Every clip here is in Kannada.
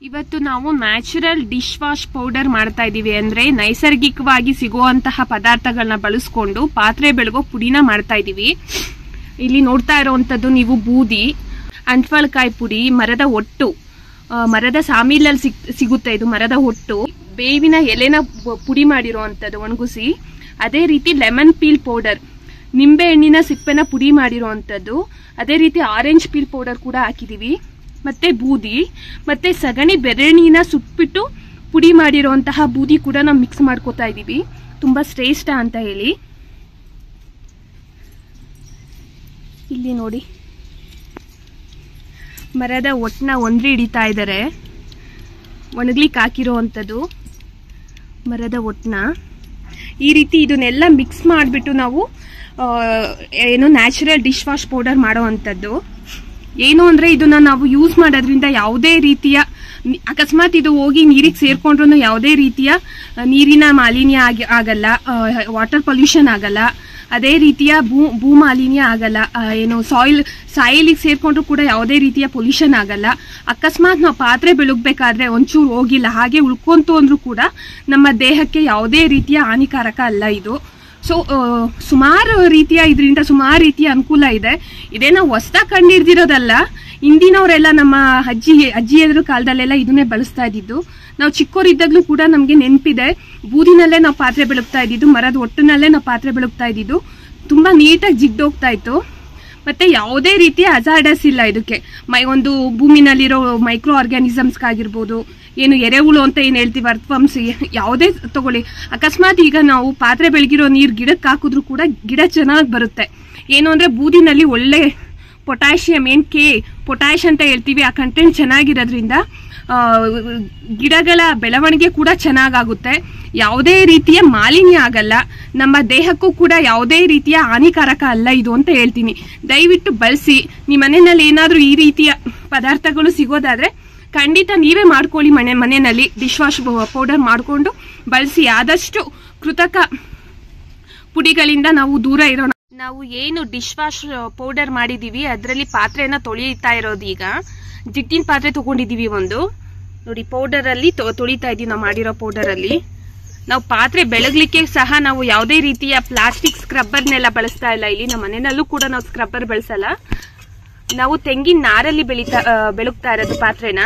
ಇವತ್ತು ನಾವು ನ್ಯಾಚುರಲ್ ಡಿಶ್ ವಾಶ್ ಪೌಡರ್ ಮಾಡ್ತಾ ಇದೀವಿ. ಅಂದ್ರೆ ನೈಸರ್ಗಿಕವಾಗಿ ಸಿಗುವಂತಹ ಪದಾರ್ಥಗಳನ್ನ ಬಳಸ್ಕೊಂಡು ಪಾತ್ರೆ ಬೆಳಗೋ ಪುಡಿನ ಮಾಡ್ತಾ ಇದೀವಿ. ಇಲ್ಲಿ ನೋಡ್ತಾ ಇರೋವಂಥದ್ದು ನೀವು ಬೂದಿ, ಅಂಟ್ವಾಳಕಾಯಿ ಪುಡಿ, ಮರದ ಒಟ್ಟು, ಮರದ ಸಾಮೀಲಲ್ಲಿ ಸಿಗುತ್ತೆ. ಇದು ಮರದ ಒಟ್ಟು, ಬೇವಿನ ಎಲೆನ ಪುಡಿ ಮಾಡಿರೋವಂಥದ್ದು ಒಣಗಿಸಿ. ಅದೇ ರೀತಿ ಲೆಮನ್ ಪೀಲ್ ಪೌಡರ್, ನಿಂಬೆ ಹಣ್ಣಿನ ಸಿಪ್ಪೆನ ಪುಡಿ ಮಾಡಿರೋವಂಥದ್ದು. ಅದೇ ರೀತಿ ಆರೆಂಜ್ ಪೀಲ್ ಪೌಡರ್ ಕೂಡ ಹಾಕಿದೀವಿ. ಮತ್ತೆ ಬೂದಿ, ಮತ್ತೆ ಸಗಣಿ ಬೆರಣಿನ ಸುಟ್ಬಿಟ್ಟು ಪುಡಿ ಮಾಡಿರೋಂತಹ ಬೂದಿ ಕೂಡ ನಾವು ಮಿಕ್ಸ್ ಮಾಡ್ಕೋತಾ ಇದೀವಿ. ತುಂಬಾ ಶ್ರೇಷ್ಠ ಅಂತ ಹೇಳಿ. ಇಲ್ಲಿ ನೋಡಿ, ಮರದ ಒಟ್ಟನ್ನ ಒಂದ್ರಿ ಹಿಡಿತಾ ಇದ್ದಾರೆ. ಒಣಗ್ಲಿಕ್ಕೆ ಹಾಕಿರೋವಂಥದ್ದು ಮರದ ಒಟ್ಟನ್ನ ಈ ರೀತಿ ಇದನ್ನೆಲ್ಲ ಮಿಕ್ಸ್ ಮಾಡಿಬಿಟ್ಟು ನಾವು ಏನು ನ್ಯಾಚುರಲ್ ಡಿಶ್ ವಾಶ್ ಪೌಡರ್ ಮಾಡೋ ಅಂಥದ್ದು. ಏನು ಅಂದ್ರೆ ಇದನ್ನ ನಾವು ಯೂಸ್ ಮಾಡೋದ್ರಿಂದ ಯಾವುದೇ ರೀತಿಯ, ಅಕಸ್ಮಾತ್ ಇದು ಹೋಗಿ ನೀರಿಗೆ ಸೇರ್ಕೊಂಡ್ರು ಯಾವುದೇ ರೀತಿಯ ನೀರಿನ ಮಾಲಿನ್ಯ ಆಗಲ್ಲ, ವಾಟರ್ ಪೊಲ್ಯೂಷನ್ ಆಗಲ್ಲ, ಅದೇ ರೀತಿಯ ಭೂ ಮಾಲಿನ್ಯ ಆಗಲ್ಲ, ಏನು ಸಾಯಿಲಿಗೆ ಸೇರ್ಕೊಂಡ್ರು ಕೂಡ ಯಾವುದೇ ರೀತಿಯ ಪೊಲ್ಯೂಷನ್ ಆಗಲ್ಲ. ಅಕಸ್ಮಾತ್ ನಾವು ಪಾತ್ರೆ ಬೆಳಗ್ಬೇಕಾದ್ರೆ ಒಂಚೂರು ಹೋಗಿಲ್ಲ ಹಾಗೆ ಉಳ್ಕೊಂತು ಅಂದ್ರೂ ಕೂಡ ನಮ್ಮ ದೇಹಕ್ಕೆ ಯಾವುದೇ ರೀತಿಯ ಹಾನಿಕಾರಕ ಅಲ್ಲ ಇದು. ಸೊ ಸುಮಾರು ರೀತಿಯ ಇದರಿಂದ ಸುಮಾರು ರೀತಿಯ ಅನುಕೂಲ ಇದೆ. ಇದೇ ನಾವು ಹೊಸದಾಗಿ ಕಂಡಿಡ್ದಿರೋದಲ್ಲ. ಹಿಂದಿನವರೆಲ್ಲ ನಮ್ಮ ಅಜ್ಜಿಯದ್ರ ಕಾಲದಲ್ಲೆಲ್ಲ ಇದನ್ನೇ ಬಳಸ್ತಾ ಇದ್ದಿದ್ದು. ನಾವು ಚಿಕ್ಕವರಿದ್ದಾಗ್ಲೂ ಕೂಡ ನಮ್ಗೆ ನೆನಪಿದೆ, ಬೂದಿನಲ್ಲೇ ನಾವು ಪಾತ್ರೆ ಬೆಳಗ್ತಾ ಇದ್ದಿದ್ದು, ಮರದ ಒಟ್ಟಿನಲ್ಲೇ ನಾವು ಪಾತ್ರೆ ಬೆಳಗ್ತಾ ಇದ್ದಿದ್ದು. ತುಂಬಾ ನೀಟಾಗಿ ಜಿಗ್ದೋಗ್ತಾ ಇತ್ತು. ಮತ್ತೆ ಯಾವುದೇ ರೀತಿಯ ಹಜಾರ್ಡಸ್ ಇಲ್ಲ ಇದಕ್ಕೆ. ಒಂದು ಭೂಮಿನಲ್ಲಿರೋ ಮೈಕ್ರೋ ಆರ್ಗ್ಯಾನಿಸಮ್ಸ್ಗಾಗಿರ್ಬೋದು, ಏನು ಎರೆಹುಳು ಅಂತ ಏನು ಹೇಳ್ತೀವಿ, ಅರ್ಥವಂಶ, ಯಾವುದೇ ತಗೊಳ್ಳಿ. ಅಕಸ್ಮಾತ್ ಈಗ ನಾವು ಪಾತ್ರೆ ಬೆಳಗಿರೋ ನೀರು ಗಿಡಕ್ಕೆ ಹಾಕಿದ್ರು ಕೂಡ ಗಿಡ ಚೆನ್ನಾಗಿ ಬರುತ್ತೆ. ಏನು ಅಂದ್ರೆ ಬೂದಿನಲ್ಲಿ ಒಳ್ಳೆ ಪೊಟ್ಯಾಷಿಯಂ, ಪೊಟ್ಯಾಷ್ ಅಂತ ಹೇಳ್ತೀವಿ, ಆ ಕಂಟೆಂಟ್ ಚೆನ್ನಾಗಿರೋದ್ರಿಂದ ಗಿಡಗಳ ಬೆಳವಣಿಗೆ ಕೂಡ ಚೆನ್ನಾಗಾಗುತ್ತೆ. ಯಾವುದೇ ರೀತಿಯ ಮಾಲಿನ್ಯ ಆಗಲ್ಲ, ನಮ್ಮ ದೇಹಕ್ಕೂ ಕೂಡ ಯಾವುದೇ ರೀತಿಯ ಹಾನಿಕಾರಕ ಅಲ್ಲ ಇದು ಅಂತ ಹೇಳ್ತೀನಿ. ದಯವಿಟ್ಟು ಬಳಸಿ. ನಿಮ್ಮ ಮನೆಯಲ್ಲಿ ಏನಾದ್ರೂ ಈ ರೀತಿಯ ಪದಾರ್ಥಗಳು ಸಿಗೋದಾದ್ರೆ ಖಂಡಿತ ನೀವೇ ಮಾಡ್ಕೊಳ್ಳಿ. ಮನೆಯಲ್ಲಿ ಡಿಶ್ ವಾಶ್ ಪೌಡರ್ ಮಾಡ್ಕೊಂಡು ಬಳಸಿ. ಆದಷ್ಟು ಕೃತಕ ಪುಡಿಗಳಿಂದ ನಾವು ದೂರ ಇರೋಣ. ನಾವು ಏನು ಡಿಶ್ ವಾಶ್ ಪೌಡರ್ ಮಾಡಿದೀವಿ ಅದರಲ್ಲಿ ಪಾತ್ರೆನ ತೊಳಿತಾ ಇರೋದು. ಈಗ ಜಿಟ್ಟಿನ ಪಾತ್ರೆ ತಗೊಂಡಿದೀವಿ ಒಂದು, ನೋಡಿ ಪೌಡರ್ ಅಲ್ಲಿ ತೊಳಿತಾ ಇದೀವಿ. ನಾವು ಮಾಡಿರೋ ಪೌಡರ್ ಅಲ್ಲಿ ನಾವು ಪಾತ್ರೆ ಬೆಳಗ್ಲಿಕ್ಕೆ ಸಹ ನಾವು ಯಾವುದೇ ರೀತಿಯ ಪ್ಲಾಸ್ಟಿಕ್ ಸ್ಕ್ರಬ್ಬರ್ನೆಲ್ಲ ಬಳಸ್ತಾ ಇಲ್ಲ. ಇಲ್ಲಿ ನಮ್ಮ ಮನೆಯಲ್ಲೂ ಕೂಡ ನಾವು ಸ್ಕ್ರಬ್ಬರ್ ಬಳಸಲ್ಲ. ನಾವು ತೆಂಗಿನ ನಾರಲ್ಲಿ ಬೆಳಗ್ತಾ ಇರೋದು ಪಾತ್ರೆನ.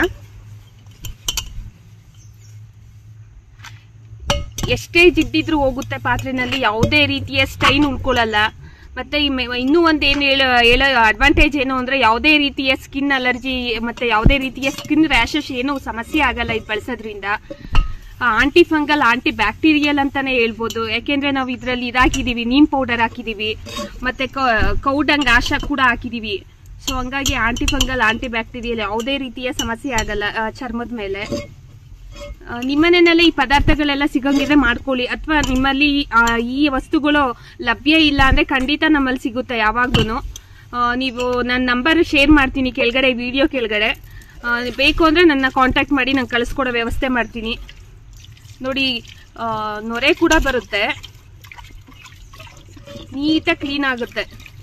ಎಷ್ಟೇ ಜಿಡ್ಡಿದ್ರು ಹೋಗುತ್ತೆ ಪಾತ್ರೆನಲ್ಲಿ, ಯಾವುದೇ ರೀತಿಯ ಸ್ಟೈನ್ ಉಳ್ಕೊಳ್ಳಲ್ಲ. ಮತ್ತೆ ಇನ್ನೂ ಒಂದು ಹೇಳೋ ಅಡ್ವಾಂಟೇಜ್ ಏನು ಅಂದ್ರೆ ಯಾವುದೇ ರೀತಿಯ ಸ್ಕಿನ್ ಅಲರ್ಜಿ ಮತ್ತೆ ಯಾವುದೇ ರೀತಿಯ ಸ್ಕಿನ್ ರ್ಯಾಷಸ್ ಏನೋ ಸಮಸ್ಯೆ ಆಗಲ್ಲ ಇದು ಬಳಸೋದ್ರಿಂದ. ಆಂಟಿ ಫಂಗಲ್, ಆಂಟಿ ಬ್ಯಾಕ್ಟೀರಿಯಲ್ ಅಂತಾನೆ ಹೇಳ್ಬೋದು. ಯಾಕೆಂದ್ರೆ ನಾವು ಇದರಲ್ಲಿ ಇದಾಕಿದೀವಿ, ನೀಮ್ ಪೌಡರ್ ಹಾಕಿದೀವಿ, ಮತ್ತೆ ಕೌಡಂಗ್ ಆಶ ಕೂಡ ಹಾಕಿದೀವಿ. ಸೊ ಹಂಗಾಗಿ ಆಂಟಿ ಫಂಗಲ್, ಆಂಟಿ ಬ್ಯಾಕ್ಟೀರಿಯಲ್ ಯಾವುದೇ ರೀತಿಯ ಸಮಸ್ಯೆ ಆಗಲ್ಲ ಚರ್ಮದ ಮೇಲೆ. ನಿಮ್ಮನೆಯಲ್ಲೇ ಈ ಪದಾರ್ಥಗಳೆಲ್ಲ ಸಿಗಂಗಿದ್ರೆ ಮಾಡ್ಕೊಳ್ಳಿ. ಅಥವಾ ನಿಮ್ಮಲ್ಲಿ ಈ ವಸ್ತುಗಳು ಲಭ್ಯ ಇಲ್ಲ ಅಂದ್ರೆ ಖಂಡಿತ ನಮ್ಮಲ್ಲಿ ಸಿಗುತ್ತೆ ಯಾವಾಗ್ಲೂ. ನೀವು ನನ್ನ ನಂಬರ್ ಶೇರ್ ಮಾಡ್ತೀನಿ ಕೆಳಗಡೆ, ವಿಡಿಯೋ ಕೆಳಗಡೆ. ಬೇಕು ಅಂದ್ರೆ ನನ್ನ ಕಾಂಟ್ಯಾಕ್ಟ್ ಮಾಡಿ, ನಾನು ಕಳಿಸ್ಕೊಡೋ ವ್ಯವಸ್ಥೆ ಮಾಡ್ತೀನಿ. ನೋಡಿ ನೊರೆ ಕೂಡ ಬರುತ್ತೆ, ನೀಟಾಗಿ ಕ್ಲೀನ್ ಆಗುತ್ತೆ.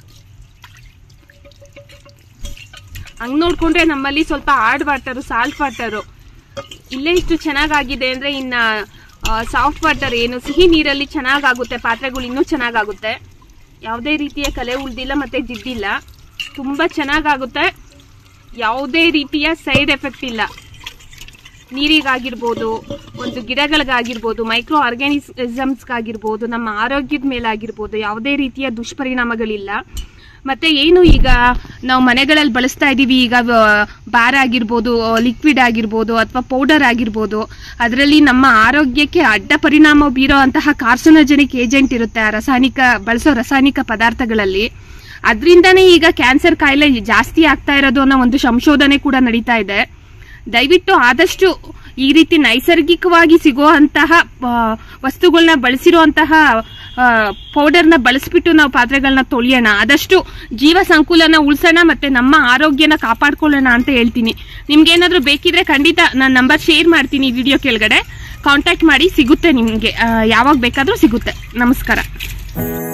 ಹಂಗ್ ನೋಡ್ಕೊಂಡ್ರೆ ನಮ್ಮಲ್ಲಿ ಸ್ವಲ್ಪ ಹಾರ್ಡ್ ವಾಟರು, ಸಾಲ್ಟ್ ವಾಟರು ಇಲ್ಲೇ ಇಷ್ಟು ಚೆನ್ನಾಗಾಗಿದೆ ಅಂದ್ರೆ ಇನ್ನ ಸಾಫ್ಟ್ ವಾಟರ್, ಏನು ಸಿಹಿ ನೀರಲ್ಲಿ ಚೆನ್ನಾಗಾಗುತ್ತೆ. ಪಾತ್ರೆಗಳು ಇನ್ನೂ ಚೆನ್ನಾಗಾಗುತ್ತೆ. ಯಾವುದೇ ರೀತಿಯ ಕಲೆ ಉಳ್ದಿಲ್ಲ ಮತ್ತೆ ಜಿಡ್ಡಿಲ್ಲ. ತುಂಬಾ ಚೆನ್ನಾಗಾಗುತ್ತೆ. ಯಾವುದೇ ರೀತಿಯ ಸೈಡ್ ಎಫೆಕ್ಟ್ ಇಲ್ಲ. ನೀರಿಗಾಗಿರ್ಬೋದು, ಒಂದು ಗಿಡಗಳಿಗಾಗಿರ್ಬೋದು, ಮೈಕ್ರೋ ಆರ್ಗ್ಯಾನಿಸಮ್ಸ್ಗಾಗಿರ್ಬೋದು, ನಮ್ಮ ಆರೋಗ್ಯದ ಮೇಲಾಗಿರ್ಬೋದು ಯಾವುದೇ ರೀತಿಯ ದುಷ್ಪರಿಣಾಮಗಳಿಲ್ಲ. ಮತ್ತೆ ಏನು ಈಗ ನಾವು ಮನೆಗಳಲ್ಲಿ ಬಳಸ್ತಾ ಇದೀವಿ, ಈಗ ಬಾರ್ ಆಗಿರ್ಬೋದು, ಲಿಕ್ವಿಡ್ ಆಗಿರ್ಬೋದು ಅಥವಾ ಪೌಡರ್ ಆಗಿರ್ಬೋದು, ಅದರಲ್ಲಿ ನಮ್ಮ ಆರೋಗ್ಯಕ್ಕೆ ಅಡ್ಡ ಪರಿಣಾಮ ಬೀರೋ ಅಂತಹ ಕಾರ್ಸಿನೋಜೆನಿಕ್ ಏಜೆಂಟ್ ಇರುತ್ತೆ ಆ ಬಳಸೋ ರಾಸಾಯನಿಕ ಪದಾರ್ಥಗಳಲ್ಲಿ. ಅದರಿಂದನೇ ಈಗ ಕ್ಯಾನ್ಸರ್ ಕಾಯಿಲೆ ಜಾಸ್ತಿ ಆಗ್ತಾ ಇರೋದು ಅನ್ನೋ ಒಂದು ಸಂಶೋಧನೆ ಕೂಡ ನಡೀತಾ ಇದೆ. ದಯವಿಟ್ಟು ಆದಷ್ಟು ಈ ರೀತಿ ನೈಸರ್ಗಿಕವಾಗಿ ಸಿಗುವಂತಹ ವಸ್ತುಗಳನ್ನ ಬಳಸಿರುವಂತಹ ಪೌಡರ್ನ ಬಳಸ್ಬಿಟ್ಟು ನಾವು ಪಾತ್ರೆಗಳನ್ನ ತೊಳೆಯೋಣ. ಆದಷ್ಟು ಜೀವ ಸಂಕುಲನ ಉಳಿಸೋಣ ಮತ್ತೆ ನಮ್ಮ ಆರೋಗ್ಯನ ಕಾಪಾಡ್ಕೊಳ್ಳೋಣ ಅಂತ ಹೇಳ್ತೀನಿ. ನಿಮ್ಗೆ ಏನಾದ್ರೂ ಬೇಕಿದ್ರೆ ಖಂಡಿತ ನಾನು ನಂಬರ್ ಶೇರ್ ಮಾಡ್ತೀನಿ ವಿಡಿಯೋ ಕೆಳಗಡೆ. ಕಾಂಟ್ಯಾಕ್ಟ್ ಮಾಡಿ, ಸಿಗುತ್ತೆ ನಿಮ್ಗೆ, ಯಾವಾಗ ಬೇಕಾದ್ರೂ ಸಿಗುತ್ತೆ. ನಮಸ್ಕಾರ.